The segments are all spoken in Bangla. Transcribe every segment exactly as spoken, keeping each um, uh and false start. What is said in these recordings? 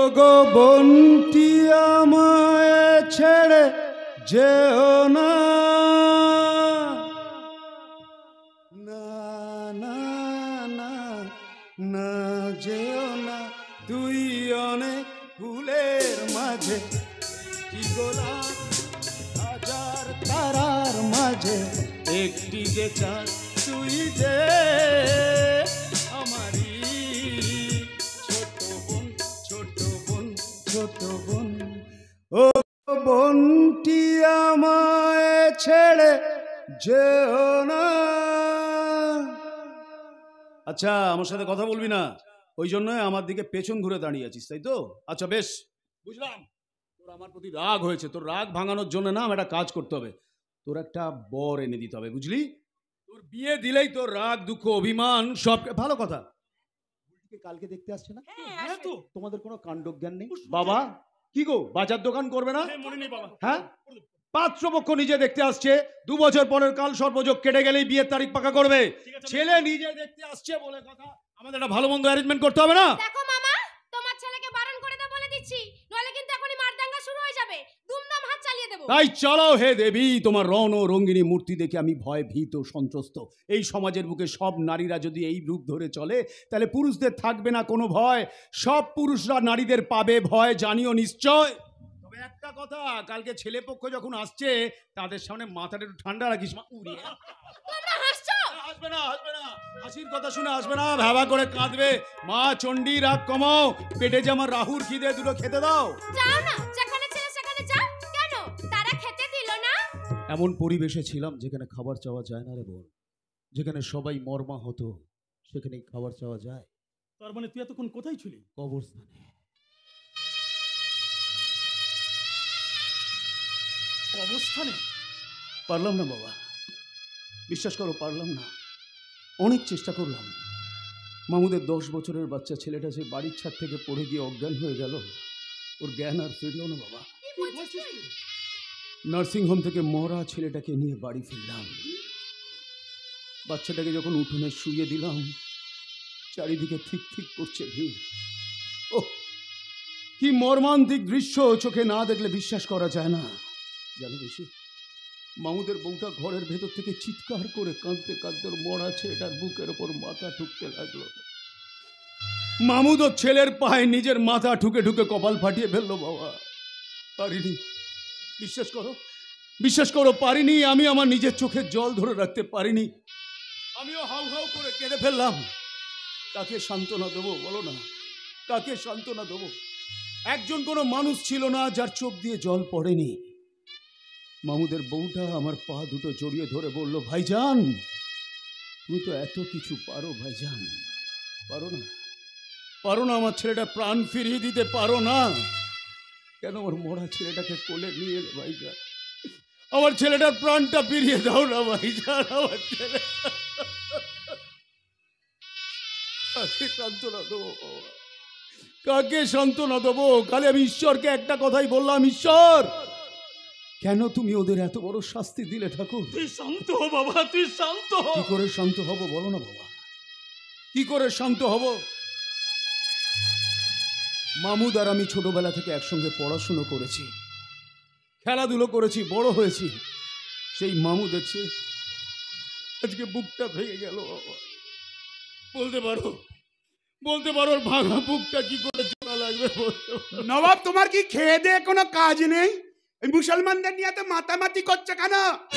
গো বন্টি আমায় ছেড়ে যেও না, না না না না যেও না, তুই অনেক ফুলের মাঝে একটি গোলাপ, হাজার তারার মাঝে একটি যে চাঁদ, তুই যে আমারি ছোট বোন, ছোট বোন, ছোট বোন। ও বন্টি আমায় ছেড়ে যেও না। আচ্ছা, আমার সাথে কথা বলবি না, ওই জন্য আমার দিকে পেছন ঘুরে দাঁড়িয়ে আছিস, তাই তো? আচ্ছা বেশ, বুঝলাম তোর আমার প্রতি রাগ হয়েছে। তোর রাগ ভাঙানোর জন্য না একটা কাজ করতে হবে, তোর একটা বর এনে দিতে হবে, বুঝলি? তোর বিয়ে দিলেই তোর রাগ দুঃখ অভিমান সব। ভালো কথা, কালকে দেখতে আসছে না? হ্যাঁ তো, তোমাদের কোনো কাণ্ডজ্ঞান নেই বাবা। কি গো, বাজার দোকান করবে না? হ্যাঁ, পাত্রপক্ষ নিজে দেখতে আসছে, দু বছর পরের কাল সর্বযোগ কেটে গেলেই বিয়ের তারিখ পাকা করবে। ছেলে নিজে দেখতে আসছে বলে কথা, আমাদের একটা ভালো মন্দ অ্যারেঞ্জমেন্ট করতে হবে না? দেখো মামা, তোমার ছেলেকে বারণ করে দাও বলে দিচ্ছি, নইলে কিন্তু এখনই মারদাঙ্গা শুরু হয়ে যাবে, দুমদাম হাত চালিয়ে দেব। তাই চলো হে দেবী, তোমার রণ ও রঙ্গিনী মূর্তি দেখে আমি ভয় ভীত সন্ত্রস্ত। এই সমাজের বুকে সব নারীরা যদি এই রূপ ধরে চলে, তাহলে পুরুষদের থাকবে না কোনো ভয়, সব পুরুষরা নারীদের পাবে ভয়, জানিও নিশ্চয়। তবে একটা কথা, কালকে ছেলে পক্ষ যখন আসছে তাদের সামনে মাথাটা একটু ঠান্ডা রাখিস মা। উড়িয়ে তোমরা হাসছো? আসবে না, আসবে না, হাসির কথা শুনে আসবে না, ভাবা করে কাঁদবে। মা চণ্ডী রাগ কমাও, পেটে যে আমার রাহুর খিদে, দুটো খেতে দাও। যাও না, যেখানে ছেলে সেখানে যাও। কেন তারা খেতে দিল না? এমন পরিবেশে ছিলাম যেখানে খাবার চাওয়া যায় না রে বোন, যেখানে সবাই মর্মা হতো সেখানে খাবার চাওয়া যায়। তার মানে তুই এতক্ষণ কোথায় ছিলি? কবরস্থানে। অবস্থানে? পারলাম না বাবা, বিশ্বাস করো পারলাম না। অনেক চেষ্টা করলাম। মামুদের দশ বছরের বাচ্চা ছেলেটা যে বাড়ির ছাদ থেকে পড়ে গিয়ে অজ্ঞান হয়ে গেল, ওর জ্ঞান আর ফিরল না বাবা। নার্সিংহোম থেকে মরা ছেলেটাকে নিয়ে বাড়ি ফিরলাম। বাচ্চাটাকে যখন উঠোনে শুয়ে দিলাম, চারিদিকে ঠিক ঠিক করছে ভিড়। ও কি মর্মান্তিক দৃশ্য, চোখে না দেখলে বিশ্বাস করা যায় না। জানো বেশি, মামুদের বউটা ঘরের ভেতর থেকে চিৎকার করে কাঁদতে কাঁদতে মরা ছেলেটার বুকের ওপর মাথা ঠুকতে লাগলো। মামুদ ও ছেলের পায়ে নিজের মাথা ঠুকে ঠুকে কপাল ফাটিয়ে ফেললো বাবা। পারিনি, বিশ্বাস করো, বিশ্বাস করো পারিনি। আমি আমার নিজের চোখে জল ধরে রাখতে পারিনি। আমিও হাউ হাউ করে কেঁদে ফেললাম। কাকে সান্ত্বনা দেবো বলো না, কাকে সান্ত্বনা দেবো? একজন কোনো মানুষ ছিল না যার চোখ দিয়ে জল পড়েনি। মামুদের বউটা আমার পা দুটো জড়িয়ে ধরে বলল, ভাইজান তুমি তো এত কিছু পারো, ভাইজান পারো না, পারো না আমার ছেলেটা প্রাণ ফিরিয়ে দিতে পারো না? কেন আমার মরা ছেলেটাকে কোলে নিয়ে এলে ভাইজান, আমার ছেলেটার প্রাণটা ফিরিয়ে দাও না ভাইজান। আমার ছেলে কাকে সান্ত্বনা দেবো, কাকে সান্ত্বনা দেবো? খালি আমি ঈশ্বরকে একটা কথাই বললাম, ঈশ্বর কেন তুমি ওদের এত বড় শাস্তি দিলে ঠাকুর? তুই শান্ত হ বাবা, তুই শান্ত হ। কি করে শান্ত হব বলো না বাবা, কি করে শান্ত হব? মামুদ আর আমি ছোটবেলা থেকে একসঙ্গে পড়াশুনো করেছি, খেলাধুলো করেছি, বড় হয়েছি। সেই মামুদ আছে আজকে বুকটা ভেঙে গেল বাবা। বলতে পারো, বলতে পারো ওর ভাঙা বুকটা কি করে জোড়া লাগবে? নবাব তোমার কি খেয়ে দিয়ে কোনো কাজ নেই? এই মুসলমানদের নিয়ে তো মাতামাতি করছে কেন?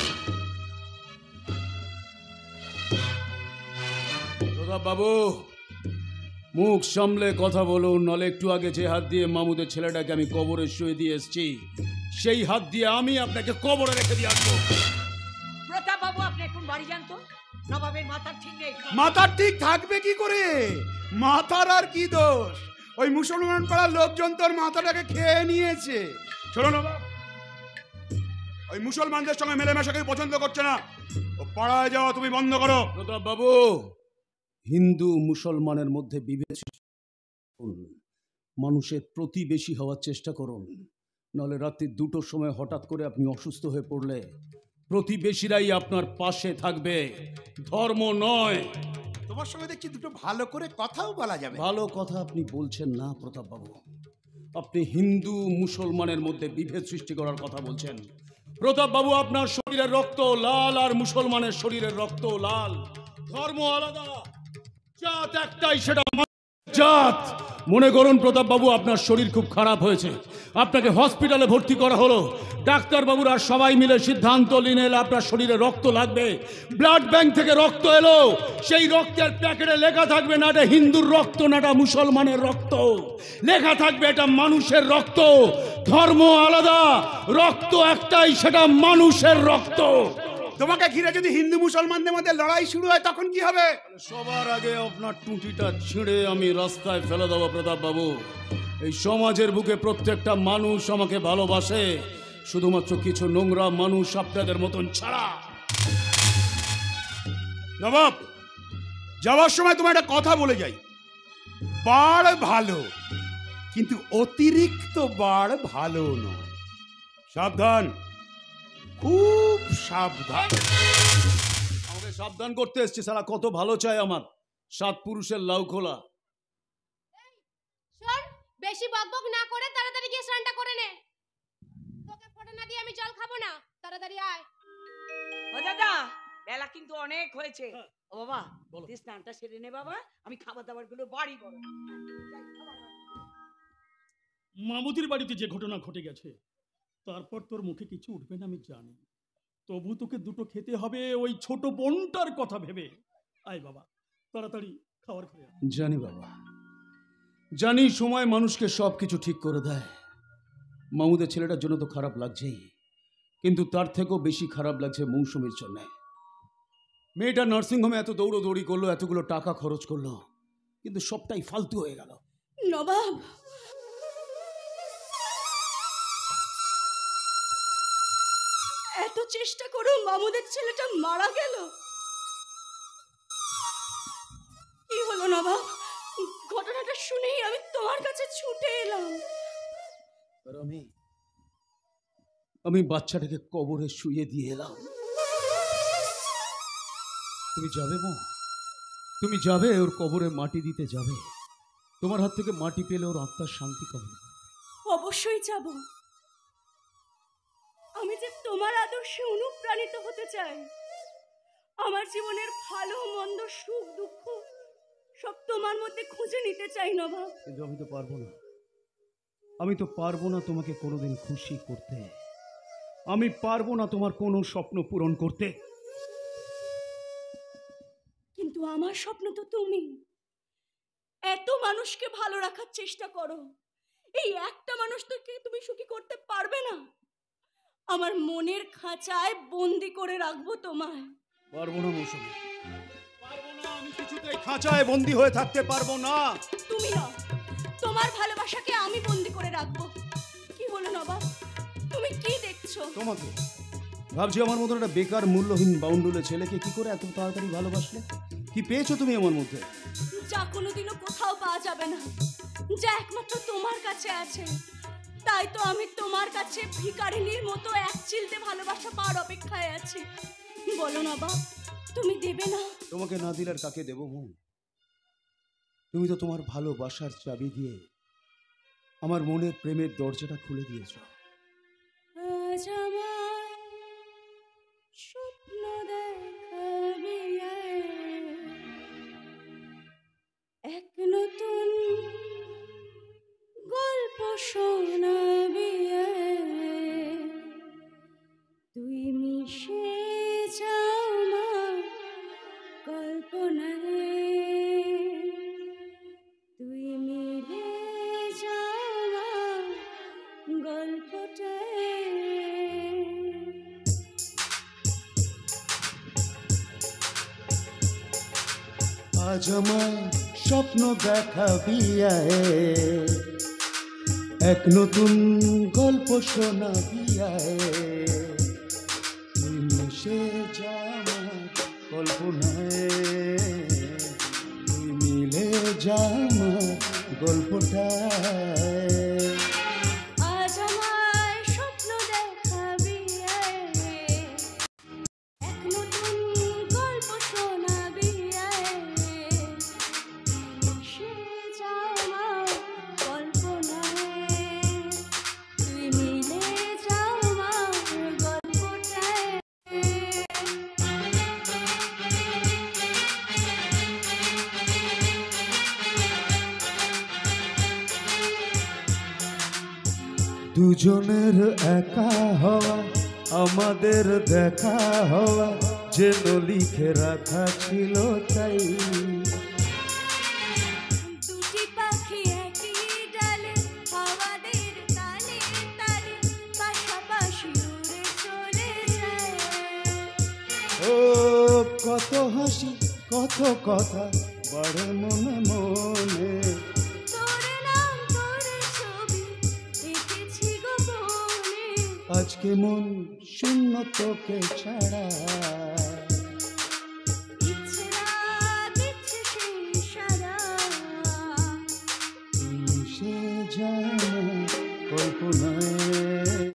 বাবু মুখ সামলে কথা বলুন, নলে একটু আগে যে হাত দিয়ে মামুদের ছেলেটাকে আমি কবরে শুয়ে দিয়ে এসেছি, সেই হাত দিয়ে আমি আপনাকে কবরে রেখে দিয়ে আসবো। প্রতাপ বাবু আপনি এখন বাড়ি যান তো, নবাবের মাথার ঠিক নেই। মাথার ঠিক থাকবে কি করে? মাথার আর কি দোষ? ওই মুসলমান পাড়ার লোকজন তোর মাথাটাকে খেয়ে নিয়েছে। শোনো নবাব, ওই মুসলমানদের সঙ্গে মেলামেশাকে পছন্দ করছে না, ও পাড়ায় যাওয়া তুমি বন্ধ করো। প্রতাপ বাবু, হিন্দু মুসলমানের মধ্যে বিভেদ, মানুষের প্রতিবেশী হওয়ার চেষ্টা করুন। নাহলে রাত্রি দুটোর সময় হঠাৎ করে আপনি অসুস্থ হয়ে পড়লে প্রতিবেশীরাই আপনার পাশে থাকবে, ধর্ম নয়। তোমার সঙ্গে দেখছি দুটো ভালো করে কথাও বলা যাবে। ভালো কথা আপনি বলছেন না প্রতাপ বাবু, আপনি হিন্দু মুসলমানের মধ্যে বিভেদ সৃষ্টি করার কথা বলছেন। প্রতাপ বাবু, আপনার শরীরের রক্ত লাল আর মুসলমানের শরীরের রক্ত লাল। ধর্ম আলাদা, জাত একটাই, সেটা জাত। মনে করুন প্রতাপ বাবু, আপনার শরীর খুব খারাপ হয়েছে, আপনাকে হসপিটালে ভর্তি করা হলো। ডাক্তার বাবুরা সবাই মিলে সিদ্ধান্ত নিলেন আপনার শরীরে রক্ত লাগবে। ব্লাড ব্যাংক থেকে রক্ত এলো, সেই রক্তের প্যাকেটে লেখা থাকবে না এটা হিন্দুর রক্ত, না এটা মুসলমানের রক্ত, লেখা থাকবে এটা মানুষের রক্ত। ধর্ম আলাদা, রক্ত একটাই, সেটা মানুষের রক্ত। তোমাকে ঘিরে যদি হিন্দু মুসলমানদের মধ্যে লড়াই শুরু হয় তখন কি হবে? সবার আগে আপনার টুটিটা ছিঁড়ে আমি রাস্তায় ফেলে দেবো প্রতাপ বাবু। এই সমাজের বুকে প্রত্যেকটা মানুষ আমাকে ভালোবাসে, শুধুমাত্র কিছু নোংরা মানুষ আপনাদের মতন ছাড়া। নবাব, যাওয়ার সময় তোমার একটা কথা বলে যাই, বাড় ভালো, কিন্তু অতিরিক্ত বাড় ভালো নয়। সাবধান, খুব সাবধান। আমাকে সাবধান করতে এসছি, সারা কত ভালো চাই আমার, সাত পুরুষের লাউ খোলা। শোন, বেশি বকবক না করে তাড়াতাড়ি গিয়ে স্নানটা করে নে। তোকে ফোঁটা না দিয়ে আমি জল খাবো না, তাড়াতাড়ি আয়। ও দাদা, বেলা কিন্তু অনেক হয়েছে। ও বাবা, বলো। তুই স্নানটা সেরে নে বাবা, আমি খাবার দাবার গুলো বাড়ি করো। মামুদির বাড়িতে যে ঘটনা ঘটে গেছে, তারপর তোর মুখে কিছু উঠবে না আমি জানি, তবু তোকে দুটো খেতে হবে ওই ছোট বোনটার কথা ভেবে। আয় বাবা, তাড়াতাড়ি খাওয়ার ঘরে আয়। জানি বাবা, জানি সময় মানুষকে সব কিছু ঠিক করে দেয়। মামুদের ছেলেটার জন্য তো খারাপ লাগছেই, কিন্তু তার থেকেও বেশি খারাপ লাগছে মৌসুমীর জন্য। মেয়েটা নার্সিংহোমে এত দৌড়োদৌড়ি করলো, এতগুলো টাকা খরচ করলো, কিন্তু সবটাই ফালতু হয়ে গেল। নবাব, এত চেষ্টা করো মামুদের ছেলেটা মারা গেল। কি হলো নবাব? ঘটনাটা শুনেই আমি তোমার কাছে ছুটে এলাম। আর আমি আমি বাচ্চাটাকে কবরে শুয়ে দিয়ে এলাম। তুমি যাবে মা, তুমি যাবে ওর কবরে মাটি দিতে যাবে। তোমার হাত থেকে মাটি পেলে ওর আত্মার শান্তি পাবে। অবশ্যই যাব। আমি যে তোমার আদর্শে অনুপ্রাণিত হতে চাই। আমার জীবনের ভালো মন্দ, সুখ দুঃখ সব তোমার মধ্যে খুঁজে নিতে চাই নবাব। কিন্তু আমি তো পারবো না, আমি তো পারবো না তোমাকে কোনোদিন খুশি করতে। আমি পারবো না তোমার কোনো স্বপ্ন পূরণ করতে। কিন্তু আমার স্বপ্ন তো তুমি। এত মানুষকে ভালো রাখার চেষ্টা করো, এই একটা মানুষটাকে তুমি সুখী করতে পারবে না। আমার মনের খাঁচায় বন্দি করে রাখবো তোমায়। পারবো না মৌসুমী, পারবো না। আমি কিছুতেই খাঁচায় বন্দি হয়ে থাকতে পারবো না। তুমি না, তোমার ভালোবাসাকে আমি বন্দি করে রাখবো। কি হলো নবাব, তুমি কি দেখছো? তোমাকে ভাবছি আমার মতন একটা বেকার মূল্যহীন বাউন্ডুলে ছেলেকে কি করে এত তাড়াতাড়ি ভালোবাসলে? কি পেয়েছো তুমি আমার মধ্যে? যা কোনোদিনও কোথাও পাওয়া যাবে না, যা একমাত্র তোমার কাছে আছে। তাই তো আমি তোমার কাছে ভিখারিনীর মতো এক চিলতে ভালোবাসা পাওয়ার অপেক্ষায় আছি। বলো না বাপ, তুমি দেবে না? তোমাকে না দিলে আর কাকে দেবো মন? তুমি তো তোমার ভালোবাসার চাবি দিয়ে আমার মনের প্রেমের দরজাটা খুলে দিয়েছো। আজ আমার স্বপ্ন দেখাবি এক নতুন গল্প শোনাবি, তুই মিশে যাও আমার কল্পনায়, তুই মিলে যাও আমার গল্পটায়। আজ আমার স্বপ্ন দেখাবি, এক নতুন গল্প শোনাবি, তুই মিশে যা আমার কল্পনায়, তুই মিলে যা আমার গল্পটায়। আজ আমায় স্বপ্ন দেখাবি, এক নতুন গল্প শোনাবি, মিশে যা আমার কল্পনায়, দুজনের একা হওয়া আমাদের দেখা হওয়া যেন লিখে রাখা ছিল তাই। দুটি পাখি একই ডালে হাওয়াদের তালে তালে পাশাপাশি উড়ে চলে যায়। ও কত হাসি কত কথা বাড়ে মনে মনে, তোর নাম তোর ছবি এঁকেছি গোপনে। আজকে মন শূন্য তোকে ছাড়া, ইচ্ছে রাত ইচ্ছে সেই সারা। সে জানে কল্পনায়